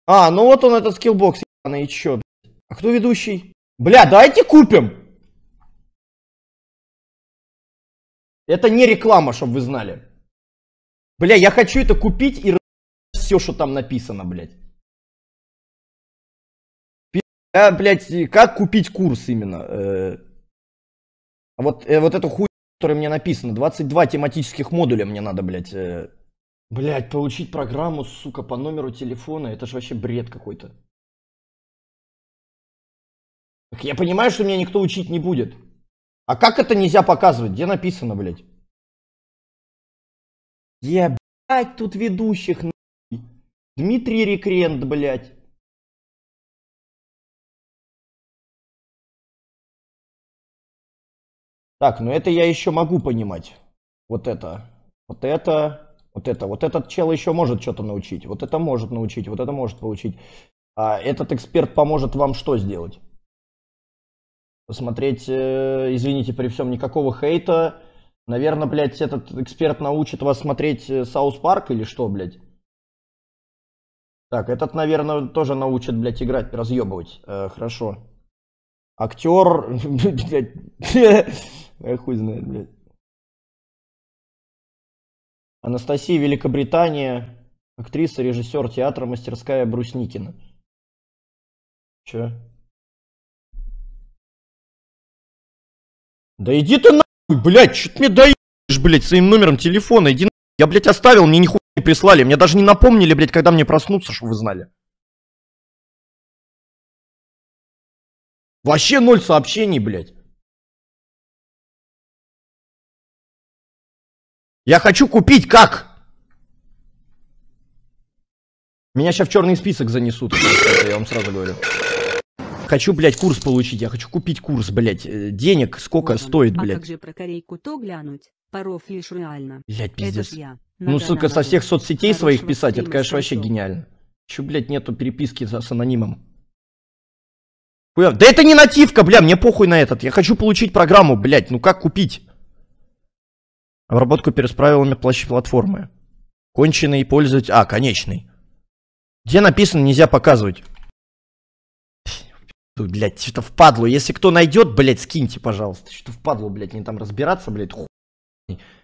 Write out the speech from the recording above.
А, ну вот он, этот скиллбокс, и чё? А кто ведущий? Бля, давайте купим! Это не реклама, чтобы вы знали. Бля, я хочу это купить и все, что там написано, блядь. Блядь, как купить курс именно? Вот эту хуйню, которая мне написано. 22 тематических модуля мне надо, блядь. Блядь, получить программу, сука, по номеру телефона. Это же вообще бред какой-то. Так я понимаю, что меня никто учить не будет. А как это нельзя показывать? Где написано, блядь? Где, блядь, тут ведущих, нахуй? Дмитрий Рекрент, блядь. Так, ну это я еще могу понимать. Вот это. Вот это. Вот это. Вот этот чел еще может что-то научить. Вот это может научить. Вот это может получить. А этот эксперт поможет вам что сделать? Посмотреть, извините, при всем никакого хейта. Наверное, блядь, этот эксперт научит вас смотреть Саус Парк или что, блядь? Так, этот, наверное, тоже научит, блядь, играть, разъебывать. Хорошо. Актер, блядь, хуй знает, блядь. Анастасия, Великобритания. Актриса, режиссер театра, мастерская Брусникина. Че? Да иди ты нахуй, блядь, что ты мне даешь, блядь, своим номером телефона, иди нахуй. Я, блядь, оставил, мне нихуя не прислали, мне даже не напомнили, блядь, когда мне проснуться, чтобы вы знали. Вообще 0 сообщений, блядь. Я хочу купить, как? Меня сейчас в черный список занесут, я вам сразу говорю. Хочу, блядь, курс получить, я хочу купить курс, блядь. Денег сколько вот стоит, блядь. А как же про Корейку то глянуть? Порофлишь реально. Блядь, пиздец. Ну, сука, со всех соцсетей своих писать, это, конечно, вообще гениально. Чё, блядь, нету переписки с анонимом? Да это не нативка, бля, мне похуй на этот. Я хочу получить программу, блядь, ну как купить? Обработку пересправилами платформы. Конченый пользователь... А, конечный. Где написано, нельзя показывать. Блядь, что-то впадлу. Если кто найдет, блядь, скиньте, пожалуйста. Что-то впадлу, блядь, не там разбираться, блядь, хуй.